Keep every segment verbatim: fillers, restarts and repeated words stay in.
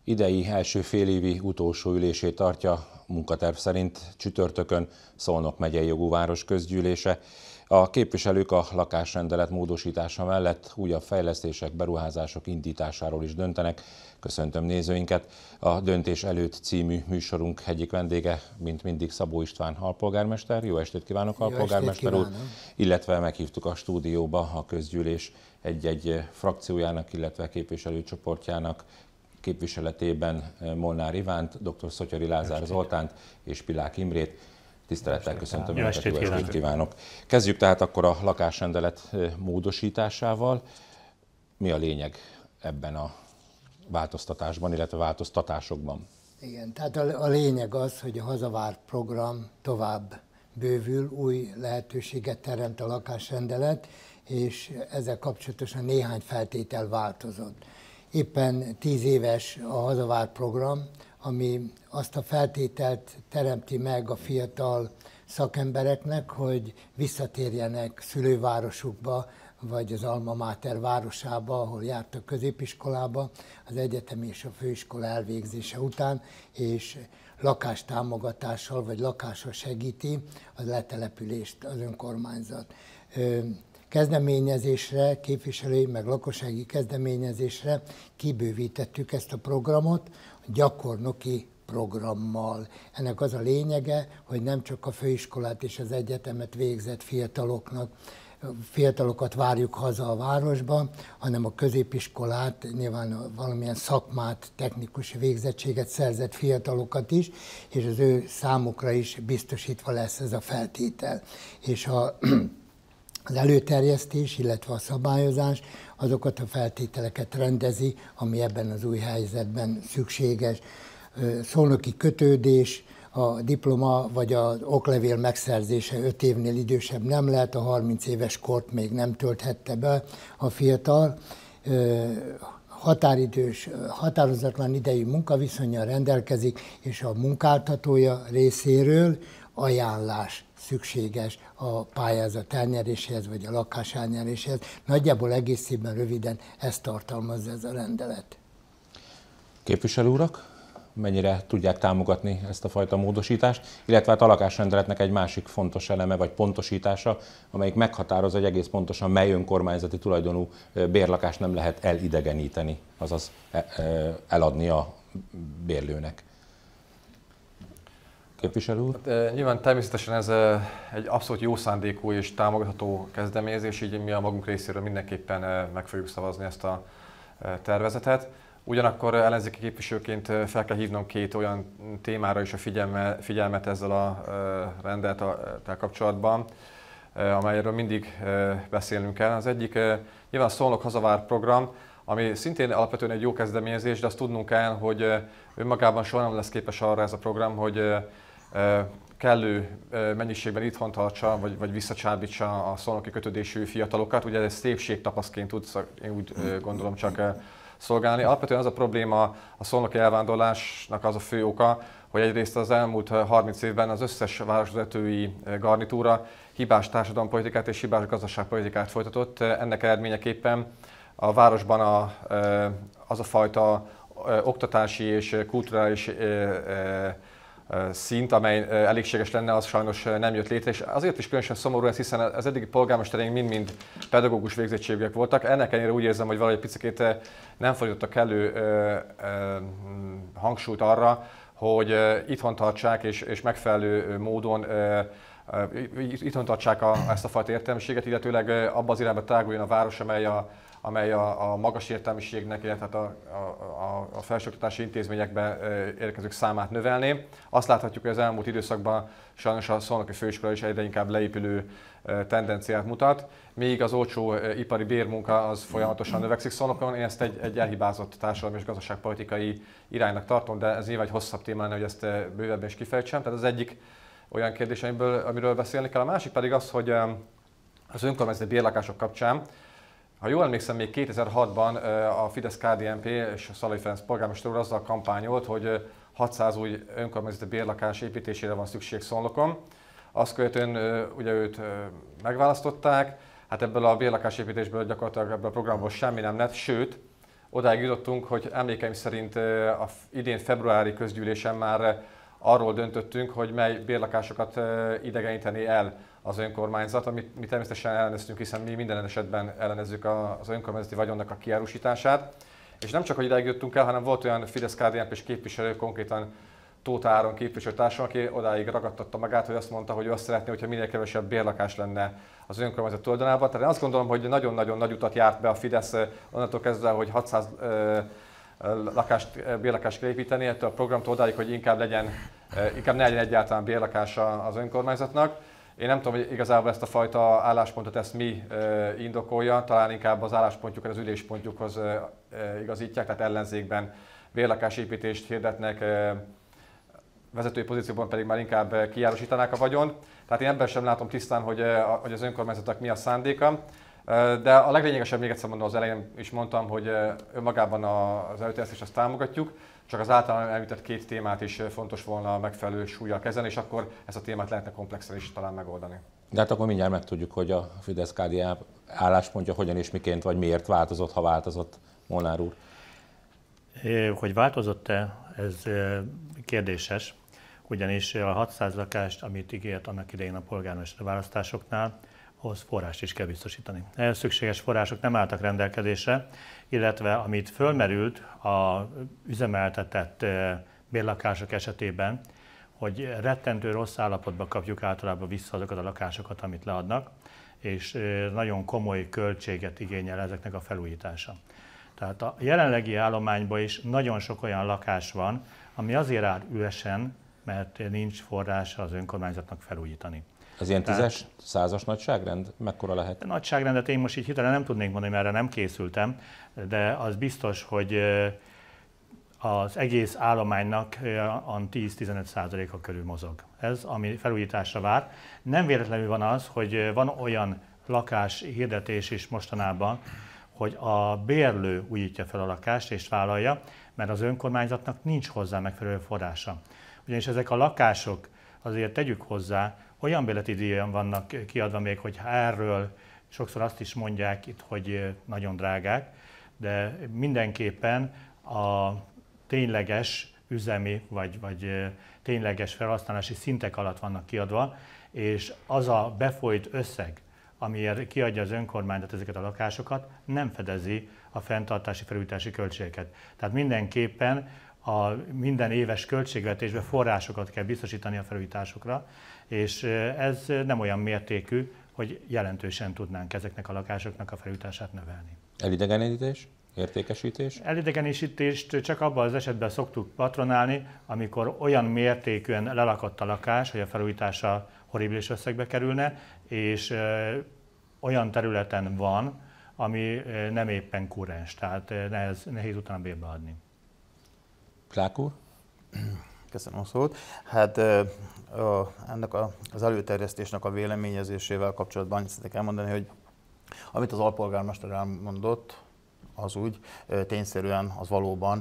idei első félévi utolsó ülését tartja munkaterv szerint csütörtökön Szolnok megyei jogú városközgyűlése. A képviselők a lakásrendelet módosítása mellett újabb fejlesztések, beruházások indításáról is döntenek. Köszöntöm nézőinket! A Döntés előtt című műsorunk egyik vendége, mint mindig, Szabó István alpolgármester. Jó estét kívánok, alpolgármester úr! Illetve meghívtuk a stúdióba a közgyűlés egy-egy frakciójának, illetve képviselőcsoportjának képviseletében Molnár Ivánt, dr. Szotyori Lázár Zoltánt és Pilák Imrét. Tisztelettel köszöntöm Önöket, jó estét kívánok! Kezdjük tehát akkor a lakásrendelet módosításával. Mi a lényeg ebben a változtatásban, illetve változtatásokban? Igen, tehát a, a lényeg az, hogy a Hazavár program tovább bővül, új lehetőséget teremt a lakásrendelet, és ezzel kapcsolatosan néhány feltétel változott. Éppen tíz éves a Hazavár program, ami azt a feltételt teremti meg a fiatal szakembereknek, hogy visszatérjenek szülővárosukba, vagy az Alma Mater városába, ahol jártak középiskolába, az egyetem és a főiskola elvégzése után, és lakástámogatással vagy lakással segíti a letelepülést az önkormányzat. Kezdeményezésre, képviselői meg lakossági kezdeményezésre kibővítettük ezt a programot gyakornoki programmal. Ennek az a lényege, hogy nem csak a főiskolát és az egyetemet végzett fiataloknak, fiatalokat várjuk haza a városba, hanem a középiskolát, nyilván valamilyen szakmát, technikus végzettséget szerzett fiatalokat is, és az ő számukra is biztosítva lesz ez a feltétel. És a Az előterjesztés, illetve a szabályozás azokat a feltételeket rendezi, ami ebben az új helyzetben szükséges. Szolnoki kötődés, a diploma vagy az oklevél megszerzése öt évnél idősebb nem lehet, a harminc éves kort még nem tölthette be a fiatal. Határidős, határozatlan idejű munkaviszonnyal rendelkezik, és a munkáltatója részéről ajánlás szükséges a pályázat elnyeréséhez, vagy a lakás elnyeréséhez. Nagyjából egészében röviden ezt tartalmazza ez a rendelet. Képviselő urak, mennyire tudják támogatni ezt a fajta módosítást, illetve hát a lakásrendeletnek egy másik fontos eleme, vagy pontosítása, amelyik meghatároz, hogy egész pontosan mely önkormányzati tulajdonú bérlakást nem lehet elidegeníteni, azaz eladni a bérlőnek. Képviselő úr? Hát, nyilván természetesen ez egy abszolút jó szándékú és támogatható kezdeményezés, így mi a magunk részéről mindenképpen meg fogjuk szavazni ezt a tervezetet. Ugyanakkor ellenzéki képviselőként fel kell hívnom két olyan témára is a figyelme, figyelmet ezzel a rendelettel kapcsolatban, amelyről mindig beszélnünk kell. Az egyik nyilván a Szolnok Hazavár program, ami szintén alapvetően egy jó kezdeményezés, de azt tudnunk kell, hogy önmagában soha nem lesz képes arra ez a program, hogy kellő mennyiségben itthon tartsa, vagy, vagy visszacsábítsa a szolnoki kötődésű fiatalokat. Ugye ez szépségtapaszként tud, én úgy gondolom, csak szolgálni. Alapvetően az a probléma a szolnoki elvándorlásnak az a fő oka, hogy egyrészt az elmúlt harminc évben az összes városvezetői garnitúra hibás társadalompolitikát és hibás gazdaságpolitikát folytatott. Ennek eredményeképpen a városban a, az a fajta oktatási és kulturális szint, amely elégséges lenne, az sajnos nem jött létre, és azért is különösen szomorú ez, hiszen az eddigi polgármestereink mind-mind pedagógus végzettségűek voltak. Ennek ellenére úgy érzem, hogy valahogy picikét nem fordítottak elő hangsúlyt arra, hogy itthon tartsák és, és megfelelő módon itthon tartsák a, ezt a fajta értelmiséget, illetőleg abba az irányba táguljon a város, amely a amely a, a magas értelmiségnek, illetve a, a, a felsőoktatási intézményekbe érkezők számát növelné. Azt láthatjuk, hogy az elmúlt időszakban sajnos a szolnoki főiskola is egyre inkább leépülő tendenciát mutat, míg az olcsó ipari bérmunka az folyamatosan növekszik Szolnokon. Én ezt egy, egy elhibázott társadalmi és gazdaságpolitikai iránynak tartom, de ez nyilván egy hosszabb téma lenne, hogy ezt bővebben is kifejtsem. Tehát az egyik olyan kérdés, amiből, amiről beszélni kell. A másik pedig az, hogy az önkormányzati bérlakások kapcsán, ha jól emlékszem, még kétezer-hatban a Fidesz-ká dé en pé és Szalai Ferenc polgármester úr azzal kampányolt, hogy hatszáz új önkormányzati bérlakás építésére van szükség Szolnokon. Azt követően ugye őt megválasztották, hát ebből a bérlakásépítésből gyakorlatilag ebből a programból semmi nem lett, sőt, odáig jutottunk, hogy emlékeim szerint a idén februári közgyűlésen már arról döntöttünk, hogy mely bérlakásokat idegeníteni el az önkormányzat, amit mi természetesen elleneztünk, hiszen mi minden esetben ellenezzük az önkormányzati vagyonnak a kiárusítását. És nem csak, hogy ideig jöttünk el, hanem volt olyan Fidesz-ká dé en pés képviselő, konkrétan Tóth Áron képviselőtársam, aki odáig ragadtatta magát, hogy azt mondta, hogy ő azt szeretné, hogyha minél kevesebb bérlakás lenne az önkormányzat tulajdonában. Tehát én azt gondolom, hogy nagyon-nagyon nagy utat járt be a Fidesz onnantól kezdve, hogy hatszáz ö, lakást, bérlakást kell építeni, ettől a programtól odáig, hogy inkább legyen, inkább ne legyen egyáltalán bérlakása az önkormányzatnak. Én nem tudom, hogy igazából ezt a fajta álláspontot ezt mi indokolja, talán inkább az álláspontjukat az üléspontjukhoz igazítják, tehát ellenzékben bérlakásépítést hirdetnek, vezetői pozícióban pedig már inkább kijárosítanák a vagyon. Tehát én ebben sem látom tisztán, hogy, hogy az önkormányzatnak mi a szándéka. De a leglényegesebb, még egyszer mondom, az elején is mondtam, hogy önmagában az előterjesztést azt támogatjuk, csak az általán említett két témát is fontos volna megfelelő súllyal kezelni, és akkor ezt a témát lehetne komplexen is talán megoldani. De hát akkor mindjárt megtudjuk, hogy a Fidesz-ká dé en álláspontja hogyan és miként, vagy miért változott, ha változott, Molnár úr. Hogy változott-e, ez kérdéses, ugyanis a hatszáz lakást, amit ígért annak idején a polgármester választásoknál, ahhoz forrást is kell biztosítani. Ehhez szükséges források nem álltak rendelkezésre, illetve amit fölmerült a üzemeltetett bérlakások esetében, hogy rettentő rossz állapotba kapjuk általában vissza azokat a lakásokat, amit leadnak, és nagyon komoly költséget igényel ezeknek a felújítása. Tehát a jelenlegi állományban is nagyon sok olyan lakás van, ami azért áll üresen, mert nincs forrása az önkormányzatnak felújítani. Ez ilyen tízes, százas nagyságrend? Mekkora lehet? A nagyságrendet én most így hirtelen nem tudnék mondani, mert erre nem készültem, de az biztos, hogy az egész állománynak a tíz-tizenöt százaléka körül mozog. Ez, ami felújításra vár. Nem véletlenül van az, hogy van olyan lakás hirdetés is mostanában, hogy a bérlő újítja fel a lakást és vállalja, mert az önkormányzatnak nincs hozzá megfelelő forrása. Ugyanis ezek a lakások, azért tegyük hozzá, olyan bérleti díjon vannak kiadva még, hogy erről sokszor azt is mondják itt, hogy nagyon drágák, de mindenképpen a tényleges üzemi vagy, vagy tényleges felhasználási szintek alatt vannak kiadva, és az a befolyt összeg, amiért kiadja az önkormányzat ezeket a lakásokat, nem fedezi a fenntartási felújítási költségeket. Tehát mindenképpen a minden éves költségvetésben forrásokat kell biztosítani a felújításokra, és ez nem olyan mértékű, hogy jelentősen tudnánk ezeknek a lakásoknak a felújítását növelni. Elidegenítés? Értékesítés? Elidegenítést csak abban az esetben szoktuk patronálni, amikor olyan mértékűen lelakott a lakás, hogy a felújítása horribilis összegbe kerülne, és olyan területen van, ami nem éppen kurrens, tehát nehéz, nehéz utána bérbe adni. Klák úr? Köszönöm a szót. Hát ennek az előterjesztésnek a véleményezésével kapcsolatban annyit szeretnék elmondani, hogy amit az alpolgármester elmondott, az úgy tényszerűen, az valóban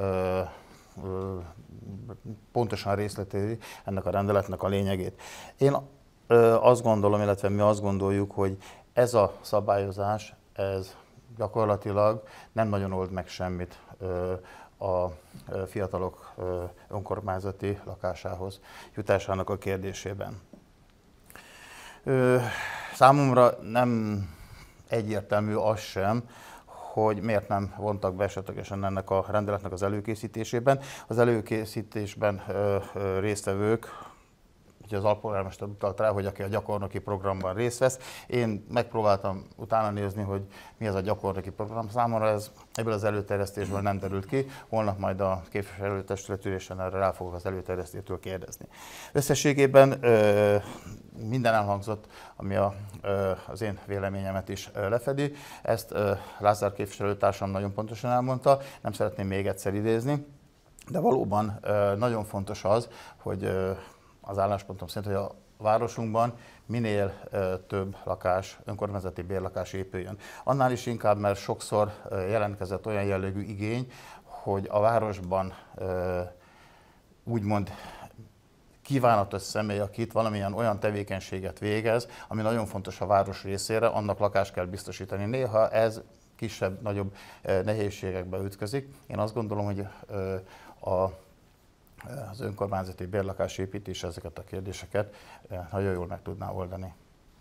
pontosan részletezi ennek a rendeletnek a lényegét. Én azt gondolom, illetve mi azt gondoljuk, hogy ez a szabályozás, ez gyakorlatilag nem nagyon old meg semmit a fiatalok önkormányzati lakásához jutásának a kérdésében. Számomra nem egyértelmű az sem, hogy miért nem vontak be esetlegesen ennek a rendeletnek az előkészítésében. Az előkészítésben résztvevők, ugye az alpolgármester utalt rá, hogy aki a gyakornoki programban részt vesz. Én megpróbáltam utána nézni, hogy mi az a gyakornoki program. Számomra ez ebből az előterjesztésből nem derült ki. Holnap majd a képviselőtestület ülésen erre rá fogok az előterjesztőtől kérdezni. Összességében ö, minden elhangzott, ami a, ö, az én véleményemet is ö, lefedi. Ezt ö, Lázár képviselőtársam nagyon pontosan elmondta, nem szeretném még egyszer idézni, de valóban ö, nagyon fontos az, hogy ö, az álláspontom szerint, hogy a városunkban minél több lakás, önkormányzati bérlakás épüljön. Annál is inkább, mert sokszor jelentkezett olyan jellegű igény, hogy a városban úgymond kívánatos személy, aki itt valamilyen olyan tevékenységet végez, ami nagyon fontos a város részére, annak lakást kell biztosítani. Néha ez kisebb-nagyobb nehézségekbe ütközik. Én azt gondolom, hogy a az önkormányzati bérlakásépítés ezeket a kérdéseket nagyon jól meg tudná oldani.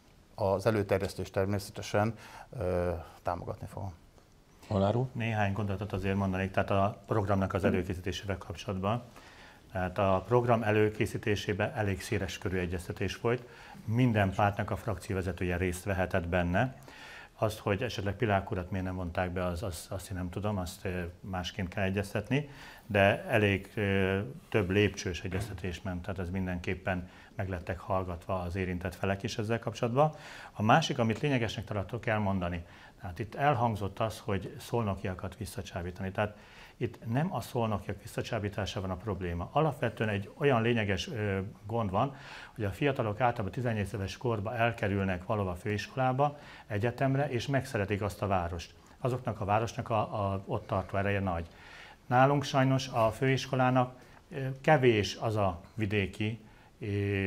Az előterjesztést természetesen ö, támogatni fogom. Molnár? Néhány gondolatot azért mondanék, tehát a programnak az előkészítésével kapcsolatban. Tehát a program előkészítésében elég széles körű egyeztetés folyt. Minden pártnak a frakcióvezetője részt vehetett benne. Azt, hogy esetleg Pilák urat miért nem vonták be, az, az, azt én nem tudom, azt másként kell egyeztetni, de elég több lépcsős egyeztetés ment, tehát ez mindenképpen meg lettek hallgatva az érintett felek is ezzel kapcsolatban. A másik, amit lényegesnek tartok elmondani, tehát itt elhangzott az, hogy szolnokiakat visszacsábítani. Tehát itt nem a szolnokiak visszacsábítása van a probléma. Alapvetően egy olyan lényeges ö, gond van, hogy a fiatalok általában tizennyolc éves korban elkerülnek valahova főiskolába, egyetemre, és megszeretik azt a várost. Azoknak a városnak a, a ott tartó ereje nagy. Nálunk sajnos a főiskolának ö, kevés az a vidéki, ö,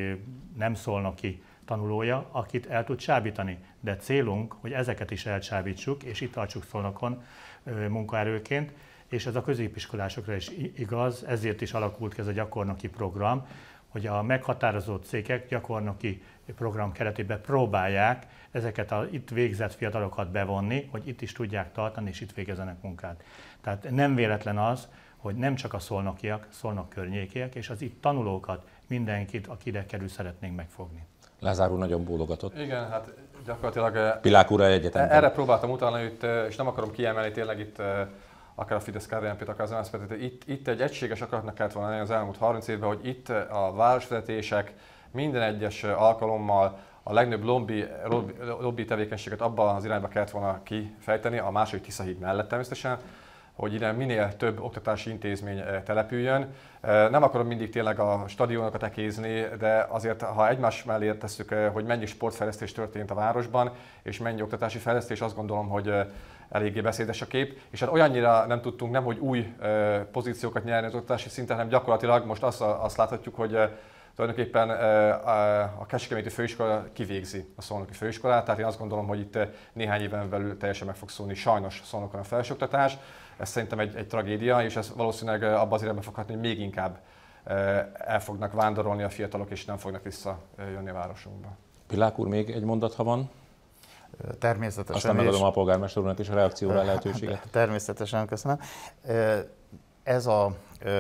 nem szolnoki tanulója, akit el tud csábítani. De célunk, hogy ezeket is elcsábítsuk, és itt tartsuk Szolnokon ö, munkaerőként, és ez a középiskolásokra is igaz, ezért is alakult ki ez a gyakornoki program, hogy a meghatározott cégek gyakornoki program keretében próbálják ezeket az itt végzett fiatalokat bevonni, hogy itt is tudják tartani, és itt végezzenek munkát. Tehát nem véletlen az, hogy nem csak a szolnokiak, Szolnok környékiek, és az itt tanulókat, mindenkit, aki ide kerül, szeretnénk megfogni. Lázár úr nagyon bólogatott. Igen, hát gyakorlatilag Pilák úrral egyetemben. Erre próbáltam utalni, itt, és nem akarom kiemelni tényleg itt akár a Fidesz, ká dé en pé-t, akár az em es zé pé-t, itt, itt egy egységes akaratnak kellett volna lenni az elmúlt harminc évben, hogy itt a városvezetések minden egyes alkalommal a legnagyobb lobby, lobby, lobby tevékenységet abban az irányba kellett volna kifejteni, a második Tiszahíd mellett természetesen, hogy ide minél több oktatási intézmény települjön. Nem akarom mindig tényleg a stadionokat ekézni, de azért, ha egymás mellé tesszük, hogy mennyi sportfejlesztés történt a városban, és mennyi oktatási fejlesztés, azt gondolom, hogy eléggé beszédes a kép, és hát olyannyira nem tudtunk nem, hogy új pozíciókat nyerni az oktatási szinten, hanem gyakorlatilag most azt, azt láthatjuk, hogy tulajdonképpen a Kecskeméti Főiskola kivégzi a Szolnoki Főiskolát, tehát én azt gondolom, hogy itt néhány éven belül teljesen meg fog szólni sajnos Szolnokon a felsőoktatás. Ez szerintem egy, egy tragédia, és ez valószínűleg abban az irányba fog hatni, hogy még inkább el fognak vándorolni a fiatalok, és nem fognak visszajönni a városunkba. Pilák úr, még egy mondat, ha van? Természetesen. Aztán megadom a polgármester úrnak is a reakcióra lehetőséget. Természetesen, köszönöm. Ez a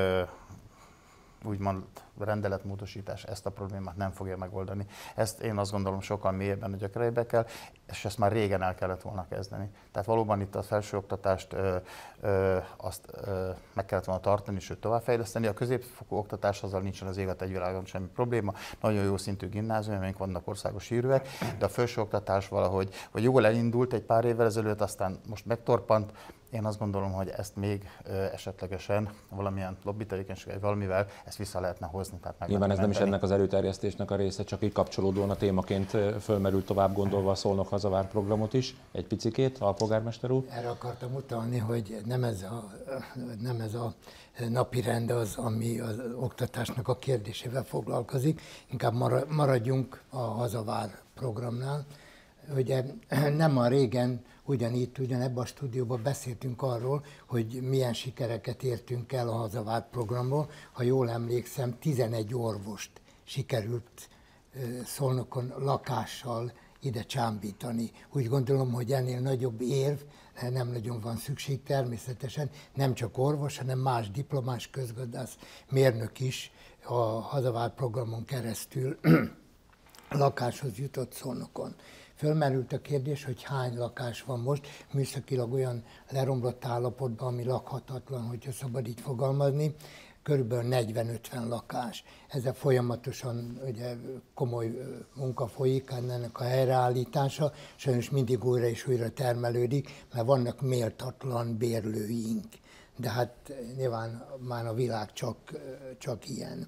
úgymond rendeletmódosítás ezt a problémát nem fogja megoldani. Ezt én azt gondolom sokkal mélyebben a gyökereibe kell, és ezt már régen el kellett volna kezdeni. Tehát valóban itt a felsőoktatást ö, ö, azt ö, meg kellett volna tartani, sőt továbbfejleszteni. A középfokú oktatás azzal nincsen az élet egy világon semmi probléma. Nagyon jó szintű gimnáziumok vannak, országos hírűek, de a felsőoktatás valahogy vagy jól elindult egy pár évvel ezelőtt, aztán most megtorpant. Én azt gondolom, hogy ezt még ö, esetlegesen valamilyen lobby tevékenység, valamivel ezt vissza lehetne hozni. Tehát nyilván ez nem is ennek az előterjesztésnek a része, csak így kapcsolódóan a témaként fölmerült tovább gondolva a Szolnok Hazavár programot is. Egy picikét, alpolgármester úr. Erre akartam utalni, hogy nem ez a, nem ez a napi rend az, ami az oktatásnak a kérdésével foglalkozik, inkább maradjunk a Hazavár programnál. Ugye nem a régen ugyanitt, ugyanebben a stúdióban beszéltünk arról, hogy milyen sikereket értünk el a Hazavár programból. Ha jól emlékszem, tizenegy orvost sikerült Szolnokon lakással ide csámbítani. Úgy gondolom, hogy ennél nagyobb érv nem nagyon van szükség természetesen, nem csak orvos, hanem más diplomás közgazdász, mérnök is a Hazavár programon keresztül lakáshoz jutott Szolnokon. Fölmerült a kérdés, hogy hány lakás van most, műszakilag olyan leromlott állapotban, ami lakhatatlan, hogyha szabad így fogalmazni, körülbelül negyven-ötven lakás. Ezzel folyamatosan ugye, komoly munka folyik, ennek a helyreállítása, sajnos mindig újra és újra termelődik, mert vannak méltatlan bérlőink. De hát nyilván már a világ csak, csak ilyen.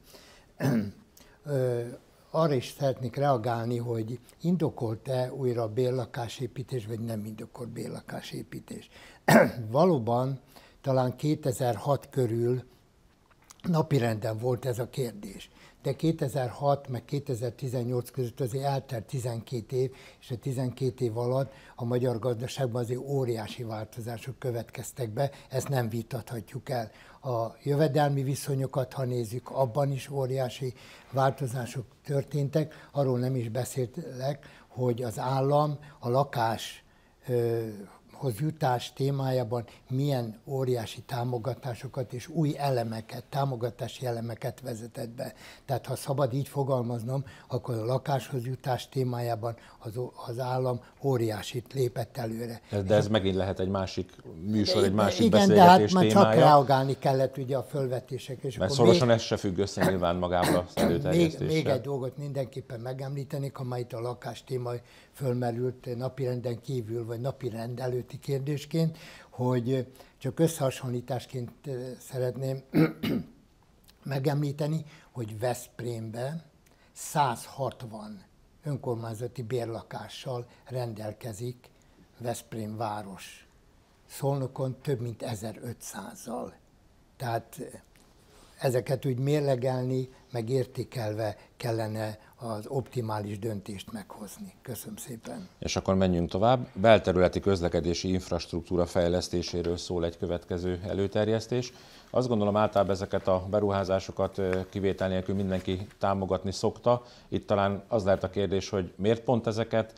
Arra is szeretnék reagálni, hogy indokolt-e újra a bérlakásépítés, vagy nem indokolt bérlakásépítés. Valóban talán kétezer-hat körül napirenden volt ez a kérdés. de kétezer-hat meg kétezer-tizennyolc között azért eltelt tizenkét év, és a tizenkét év alatt a magyar gazdaságban azért óriási változások következtek be, ezt nem vitathatjuk el. A jövedelmi viszonyokat, ha nézzük, abban is óriási változások történtek, arról nem is beszélek, hogy az állam a lakás hoz jutás témájában milyen óriási támogatásokat és új elemeket, támogatási elemeket vezetett be. Tehát ha szabad így fogalmaznom, akkor a lakáshoz jutás témájában az, az állam óriásit lépett előre. De ez megint lehet egy másik műsor, egy másik igen, beszélgetés de hát témája. már csak reagálni kellett ugye a fölvetések. És Mert akkor szorosan még, ez se függ össze nyilván magával az előterjesztéssel. Még, még egy dolgot mindenképpen megemlítenék, ha már itt a lakás téma fölmerült napirenden kívül, vagy napirend előtti kérdésként, hogy csak összehasonlításként szeretném megemlíteni, hogy Veszprémben száz hatvan önkormányzati bérlakással rendelkezik Veszprém város. Szolnokon több mint ezerötszázzal. Tehát ezeket úgy mérlegelni, meg értékelve kellene az optimális döntést meghozni. Köszönöm szépen. És akkor menjünk tovább. Belterületi közlekedési infrastruktúra fejlesztéséről szól egy következő előterjesztés. Azt gondolom, általában ezeket a beruházásokat kivétel nélkül mindenki támogatni szokta. Itt talán az lehet a kérdés, hogy miért pont ezeket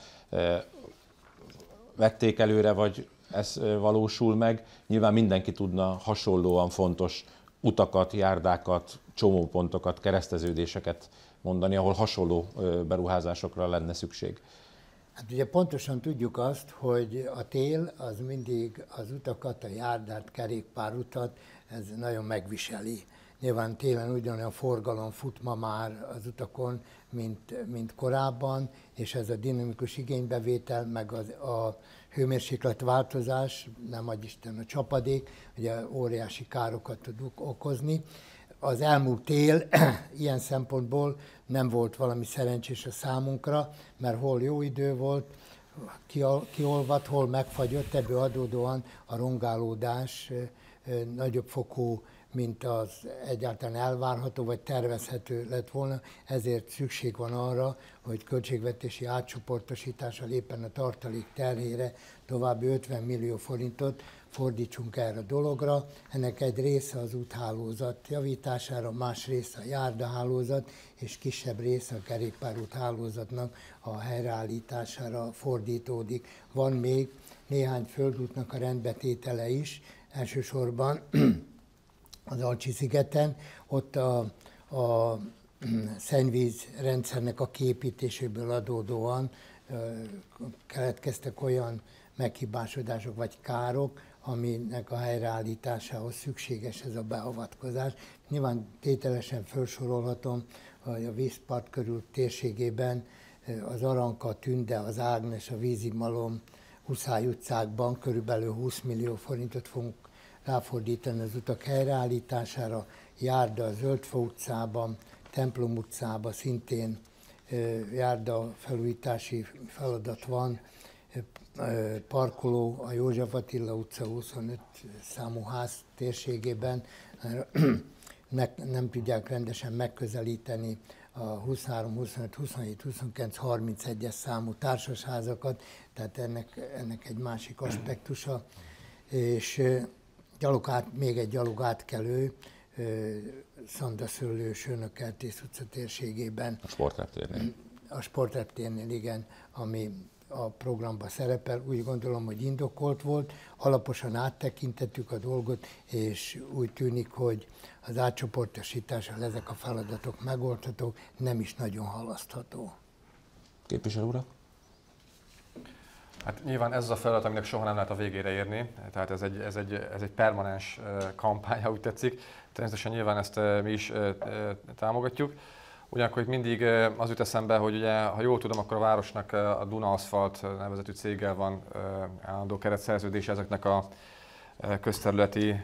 vették előre, vagy ez valósul meg. Nyilván mindenki tudna hasonlóan fontos utakat, járdákat, csomópontokat, kereszteződéseket mondani, ahol hasonló beruházásokra lenne szükség. Hát ugye pontosan tudjuk azt, hogy a tél az mindig az utakat, a járdát, kerékpárutat, ez nagyon megviseli. Nyilván télen ugyanolyan forgalom fut ma már az utakon, mint, mint korábban, és ez a dinamikus igénybevétel, meg az, a hőmérséklet változás, nem adj Isten a csapadék, ugye óriási károkat tud okozni. Az elmúlt tél ilyen szempontból nem volt valami szerencsés a számunkra, mert hol jó idő volt, kiolvadt, hol megfagyott, ebből adódóan a rongálódás nagyobb fokú, mint az egyáltalán elvárható vagy tervezhető lett volna, ezért szükség van arra, hogy költségvetési átcsoportosítással éppen a tartalék terhére további ötven millió forintot fordítsunk erre a dologra. Ennek egy része az úthálózat javítására, más része a járdahálózat, és kisebb része a kerékpárút hálózatnak a helyreállítására fordítódik. Van még néhány földútnak a rendbetétele is, elsősorban az Alcsi-szigeten, ott a, a szennyvízrendszernek a kiépítéséből adódóan keletkeztek olyan meghibásodások vagy károk, aminek a helyreállításához szükséges ez a beavatkozás. Nyilván tételesen felsorolhatom, hogy a vízpart körül térségében az Aranka, Tünde, az Ágnes, a Vízimalom, Huszály utcákban körülbelül húsz millió forintot fogunk ráfordítani az utak helyreállítására, Járda, a Zöldfa utcában, Templom utcában szintén járda felújítási feladat van, parkoló a József Attila utca huszonöt számú ház térségében, nem tudják rendesen megközelíteni a huszonhárom, huszonöt, huszonhét, huszonkilenc, harmincegyes számú társasházakat, tehát ennek, ennek egy másik aspektusa. És gyalog át, még egy gyalog átkelő, Szandaszőlő, Sőnök-Kertész utca térségében. A sportreptérnél. A sportreptérnél, igen, ami a programban szerepel. Úgy gondolom, hogy indokolt volt, alaposan áttekintettük a dolgot, és úgy tűnik, hogy az átcsoportosítással ezek a feladatok megoldhatók, nem is nagyon halasztható. Képviselő urak? Hát nyilván ez az a feladat, aminek soha nem lehet a végére érni, tehát ez egy, ez egy, ez egy permanens kampány, ha úgy tetszik. Természetesen nyilván ezt mi is támogatjuk. Ugyanakkor itt mindig az jut eszembe, hogy ugye, ha jól tudom, akkor a városnak a Duna Aszfalt nevezetű céggel van állandó keretszerződés ezeknek a közterületi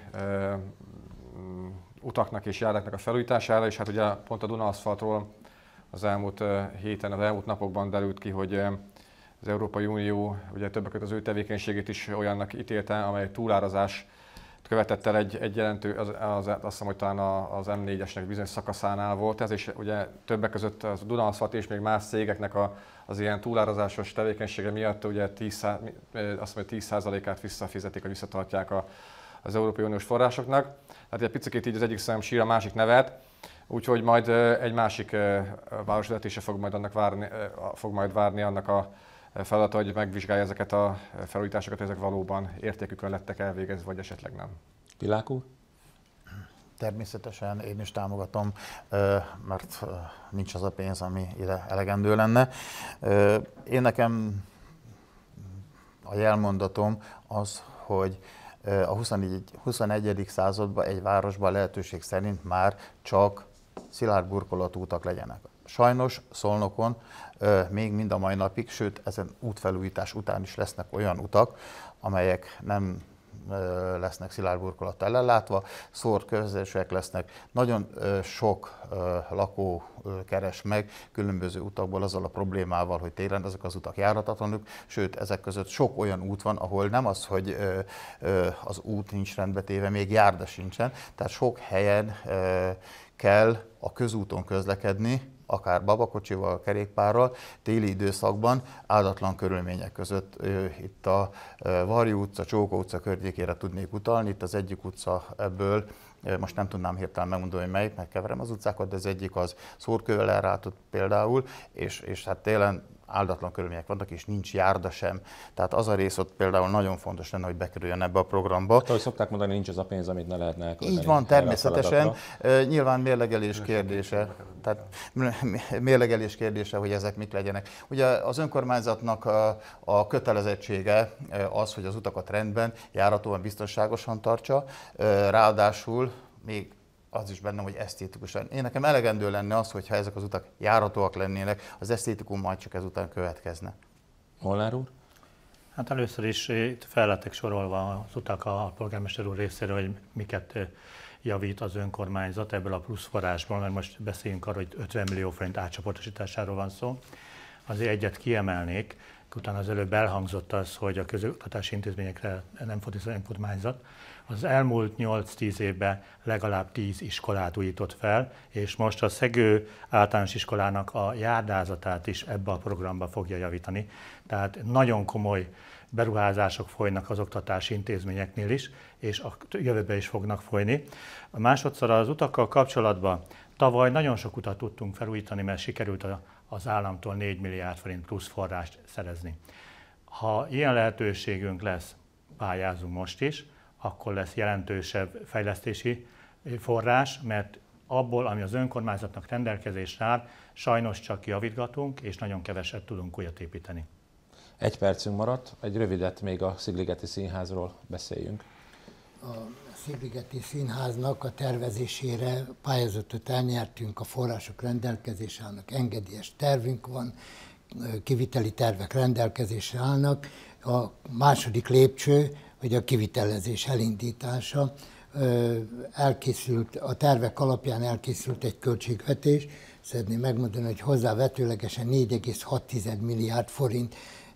utaknak és járdáknak a felújítására, és hát ugye pont a Duna Aszfaltról az elmúlt héten, az elmúlt napokban derült ki, hogy az Európai Unió ugye többek között az ő tevékenységét is olyannak ítélte, amely túlárazás követett el egy, egy jelentő, az, az, azt hiszem, hogy talán az em négyesnek bizonyos szakaszánál volt ez, és ugye többek között a Dunaaszfalt és még más cégeknek a, az ilyen túlárazásos tevékenysége miatt ugye tíz, azt mondja, tíz százalékát visszafizetik, vagy visszatartják a, az Európai Uniós forrásoknak. Tehát egy picit így az egyik szem sír, a másik nevet, úgyhogy majd egy másik városvezetése fog majd, annak várni, fog majd várni annak a feladata, hogy megvizsgálja ezeket a felújításokat, hogy ezek valóban értékükön lettek elvégezve, vagy esetleg nem. Vilák úr? Természetesen én is támogatom, mert nincs az a pénz, ami ide elegendő lenne. Én nekem a jelmondatom az, hogy a huszonegyedik században egy városban lehetőség szerint már csak szilárd burkolatú utak legyenek. Sajnos Szolnokon még mind a mai napig, sőt ezen útfelújítás után is lesznek olyan utak, amelyek nem lesznek szilárd burkolattal ellátva, szórt közösek lesznek, nagyon sok lakó keres meg különböző utakból azzal a problémával, hogy télen ezek az utak járatatlanok, sőt ezek között sok olyan út van, ahol nem az, hogy az út nincs rendbe téve, még járda sincsen, tehát sok helyen kell a közúton közlekedni, akár babakocsival, kerékpárral, téli időszakban áldatlan körülmények között. Itt a Varjú utca, Csóka utca környékére tudnék utalni, itt az egyik utca ebből, most nem tudnám hirtelen megmondani, hogy melyik, megkeverem az utcákat, de az egyik az szórkővel elrátott például, és, és hát télen áldatlan körülmények vannak, és nincs járda sem. Tehát az a rész ott például nagyon fontos lenne, hogy bekerüljön ebbe a programba. Hát, ahogy szokták mondani, nincs az a pénz, amit ne lehetne elkölteni. Így van, természetesen. Nyilván mérlegelés kérdése. Tehát mérlegelés kérdése, hogy ezek mik legyenek. Ugye az önkormányzatnak a, a kötelezettsége az, hogy az utakat rendben, járatóan, biztonságosan tartsa. Ráadásul még az is bennem, hogy esztétikusan. Én nekem elegendő lenne az, hogyha ezek az utak járhatóak lennének, az esztétikum majd csak ezután következne. Molnár úr? Hát először is itt fel lettek sorolva az utak a polgármester úr részéről, hogy miket javít az önkormányzat ebből a plusz forrásból, mert most beszéljünk arról, hogy ötven millió forint átcsoportosításáról van szó. Azért egyet kiemelnék, utána az előbb elhangzott az, hogy a közoktatási intézményekre nem fordít az önkormányzat. Az elmúlt nyolc-tíz évben legalább tíz iskolát újított fel, és most a Szegő általános iskolának a járdázatát is ebbe a programba fogja javítani. Tehát nagyon komoly beruházások folynak az oktatási intézményeknél is, és a jövőben is fognak folyni. A másodszor az utakkal kapcsolatban tavaly nagyon sok utat tudtunk felújítani, mert sikerült az államtól négy milliárd forint plusz forrást szerezni. Ha ilyen lehetőségünk lesz, pályázunk most is, akkor lesz jelentősebb fejlesztési forrás, mert abból, ami az önkormányzatnak rendelkezésre áll, sajnos csak javítgatunk, és nagyon keveset tudunk újat építeni. Egy percünk maradt, egy rövidet még a Szigligeti Színházról beszéljünk. A Szigligeti Színháznak a tervezésére pályázatot elnyertünk, a források rendelkezésre állnak, engedélyes tervünk van, kiviteli tervek rendelkezésre állnak. A második lépcső, hogy a kivitelezés elindítása. Elkészült, a tervek alapján elkészült egy költségvetés. Szeretném megmondani, hogy hozzávetőlegesen négy egész hat milliárd forint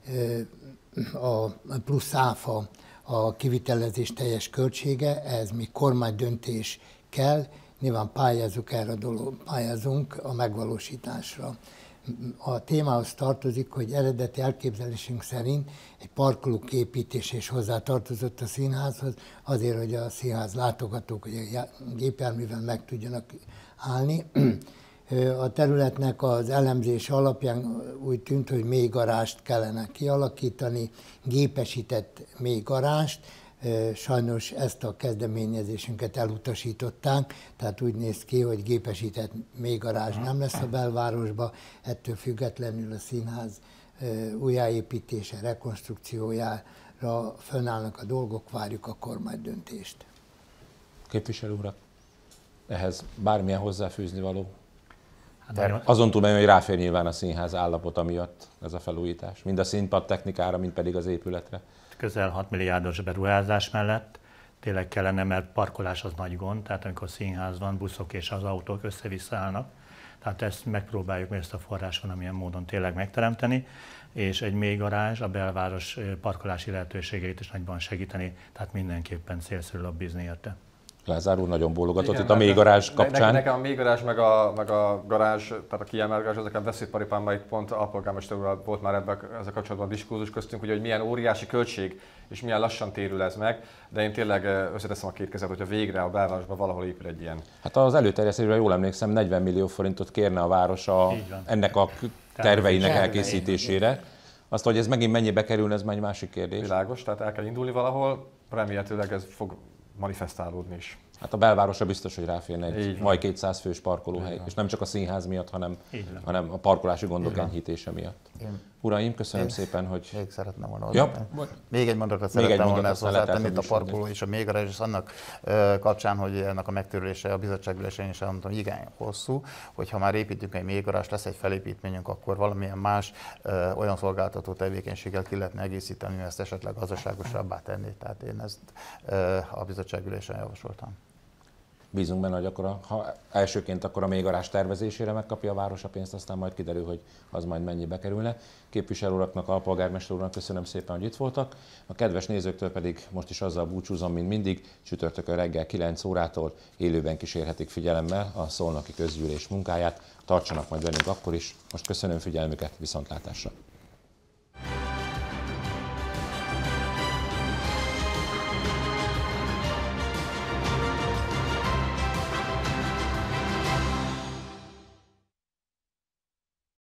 a plusz áfa a kivitelezés teljes költsége, ez még kormánydöntés kell, nyilván pályázunk erre a dolog, pályázunk a megvalósításra. A témához tartozik, hogy eredeti elképzelésünk szerint egy parkolók építése is hozzá tartozott a színházhoz, azért, hogy a színház látogatók, hogy a gépjárművel meg tudjanak állni. A területnek az elemzése alapján úgy tűnt, hogy mély garást kellene kialakítani, gépesített mély garást. Sajnos ezt a kezdeményezésünket elutasították, tehát úgy néz ki, hogy gépesített mély garázs nem lesz a belvárosba, ettől függetlenül a színház újjáépítése, rekonstrukciójára fönnállnak a dolgok, várjuk a kormánydöntést. Képviselő urak, ehhez bármilyen hozzáfűzni való? Hát azon túl, hogy ráfér nyilván a színház állapota miatt ez a felújítás, mind a színpad technikára, mind pedig az épületre. Közel hat milliárdos beruházás mellett tényleg kellene, mert parkolás az nagy gond, tehát amikor színház van, buszok és az autók össze-vissza állnak. Tehát ezt megpróbáljuk ezt a forrás valamilyen módon tényleg megteremteni, és egy mélygarázs a belváros parkolási lehetőségeit is nagyban segíteni, tehát mindenképpen célszerű lobbizni érte. Lázár úr nagyon bólogatott Igen, itt a mélygarázs ne, kapcsán. Nekem a mélygarázs meg a, meg a garázs, tehát a kiemelt garázs, ezek a veszélyparipámban itt pont alpolgármester úrral volt már ebben ezzel kapcsolatban diskurzus köztünk, ugye, hogy milyen óriási költség és milyen lassan térül ez meg, de én tényleg összeteszem a két kezet, hogyha végre a belvárosban valahol épül egy ilyen. Hát az előterjesztésre jól emlékszem, negyven millió forintot kérne a város a, ennek a terveinek elkészítésére. Azt, hogy ez megint mennyibe kerülne, ez már egy másik kérdés. Világos, tehát el kell indulni valahol, remélhetőleg ez fog manifestálódni is. Hát a belvárosra biztos, hogy ráférne egy majd kétszáz fős parkolóhely, és nem csak a színház miatt, hanem, hanem a parkolási gondok enyhítése miatt. Én, Uraim, köszönöm én szépen, hogy... Még szeretném volna ja. Még egy mondatot szerettem volna hozzátenni itt a parkoló és a mélygarázs, és annak uh, kapcsán, hogy ennek a megtörülése a bizottságülésén is elmondtam, hogy igen, hosszú, hogyha már építünk egy mélygarást, lesz egy felépítményünk, akkor valamilyen más uh, olyan szolgáltató tevékenységgel ki lehetne egészíteni, ezt esetleg gazdaságosabbá tenni. Tehát én ezt uh, a bizottságülésen javasoltam. Bízunk benne, hogy akkor a, ha elsőként akkor a mélygarázs tervezésére megkapja a város a pénzt, aztán majd kiderül, hogy az majd mennyibe kerülne. Képviselő uraknak, alpolgármester úrnak köszönöm szépen, hogy itt voltak. A kedves nézőktől pedig most is azzal búcsúzom, mint mindig, csütörtökön reggel kilenc órától élőben kísérhetik figyelemmel a szolnoki közgyűlés munkáját. Tartsanak majd velünk akkor is. Most köszönöm figyelmüket, viszontlátásra!